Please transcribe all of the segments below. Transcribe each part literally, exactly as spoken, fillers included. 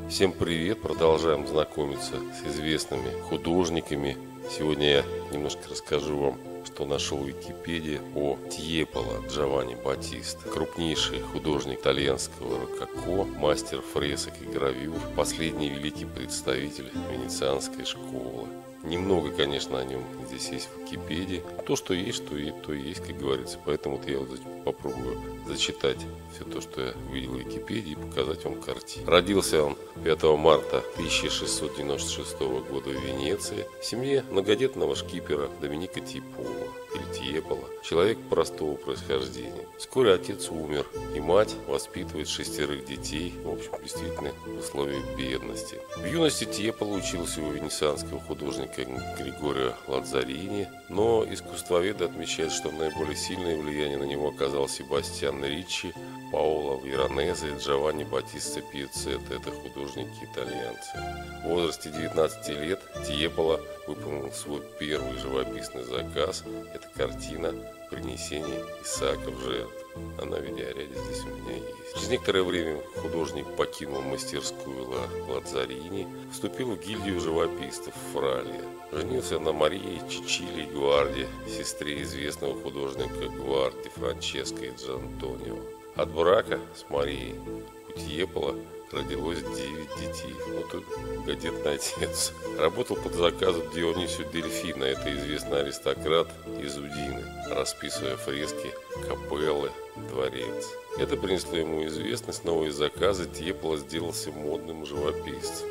Всем привет! Продолжаем знакомиться с известными художниками. Сегодня я немножко расскажу вам, что нашел в Википедии о Тьеполо Джованни Баттиста. Крупнейший художник итальянского рококо, мастер фресок и гравюр, последний великий представитель венецианской школы. Немного, конечно, о нем здесь есть в Википедии. То, что есть, то и то есть, как говорится. Поэтому вот я вот попробую зачитать все то, что я увидел в Википедии, и показать вам картину. Родился он пятого марта тысяча шестьсот девяносто шестого года в Венеции в семье многодетного шкипера Доминика Тьеполо или Тьеполо. Человек простого происхождения. Вскоре отец умер, и мать воспитывает шестерых детей, в общем, действительно, в условиях бедности. В юности Тьеполо учился у венецианского художника Григорио Лаззарини, но искусствоведы отмечают, что наиболее сильное влияние на него оказал Себастьян Риччи, Паоло Веронезе и Джованни Баттиста Пьяццетта. Это художники-итальянцы. В возрасте девятнадцати лет Тьеполо выполнил свой первый живописный заказ. Это картина «Принесение Исаака в жертву». Она в видеоряде здесь у меня есть. Через некоторое время художник покинул мастерскую Лаззарини, вступил в гильдию живописцев Фралия. Женился на Марии Чичилли Гварди, сестре известного художника Гварди Франческо и Джантонио. От брака с Марией у Тьеполо родилось девять детей. Вот многодетный отец. Работал под заказом Дионисио Дельфина, это известный аристократ из Удины, расписывая фрески, капеллы, дворец. Это принесло ему известность, новые заказы. Тьеполо сделался модным живописцем.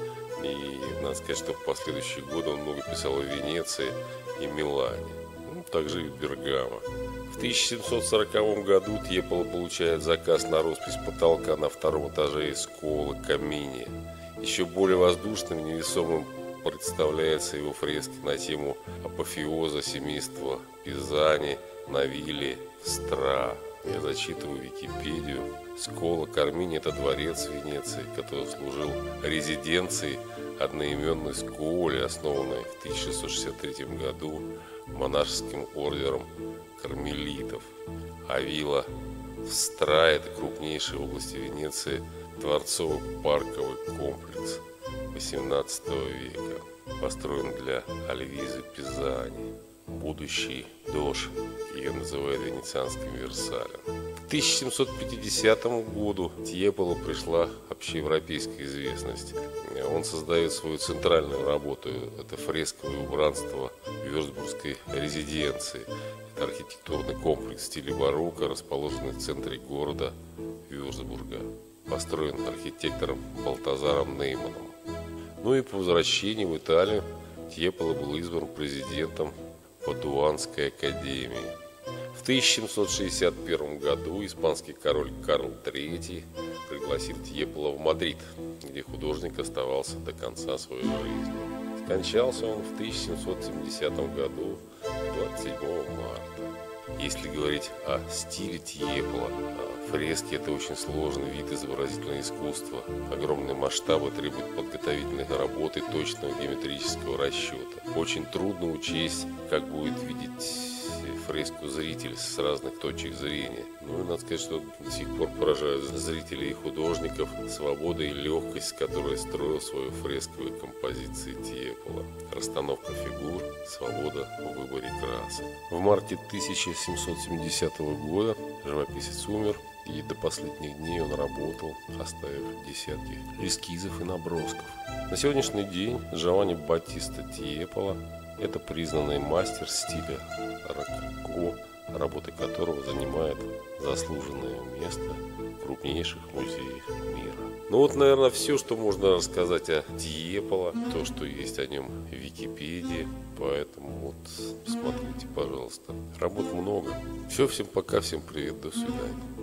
И надо сказать, что в последующие годы он много писал в Венеции и Милане, ну, также и в Бергамо. В тысяча семьсот сороковом году Тьеполо получает заказ на роспись потолка на втором этаже Скола Камини. Еще более воздушным и невесомым представляется его фрески на тему апофеоза семейства Пизани на вилле Стра. Я зачитываю Википедию. Скола Камини – это дворец в Венеции, который служил резиденцией одноименной Сколы, основанной в тысяча шестьсот шестьдесят третьем году монашеским ордером кармелитов. А вилла Стра – это крупнейший в области Венеции дворцово-парковый комплекс восемнадцатого века, построен для Альвизы Пизани. Будущий Дож, ее называют венецианским Версалем. К тысяча семьсот пятидесятому году Тьеполо пришла общеевропейская известность. Он создает свою центральную работу. Это фресковое убранство Вюрцбургской резиденции. Это архитектурный комплекс в стиле барокко, расположенный в центре города Вюрцбурга. Построен архитектором Балтазаром Нейманом. Ну и по возвращении в Италию Тьеполо был избран президентом Падуанской академии. В тысяча семьсот шестьдесят первом году испанский король Карл третий пригласил Тьеполо в Мадрид, где художник оставался до конца своей жизни. Скончался он в тысяча семьсот семидесятом году, двадцать седьмого марта. Если говорить о стиле Тьеполо, фрески – это очень сложный вид изобразительного искусства. Огромные масштабы требуют подготовительной работы, точного геометрического расчета. Очень трудно учесть, как будет видеть фреску зритель с разных точек зрения. Ну и надо сказать, что до сих пор поражают зрителей и художников свобода и легкость, с которой строил свою фресковую композицию Тьеполо. Расстановка фигур, свобода в выборе красок. В марте тысяча семьсот семидесятого года живописец умер, и до последних дней он работал, оставив десятки эскизов и набросков. На сегодняшний день Джованни Баттиста Тьеполо – это признанный мастер стиля рококо, работы которого занимает заслуженное место в крупнейших музеях мира. Ну вот, наверное, все, что можно рассказать о Тьеполо, то, что есть о нем в Википедии. Поэтому вот смотрите, пожалуйста. Работ много. Все, всем пока, всем привет, до свидания.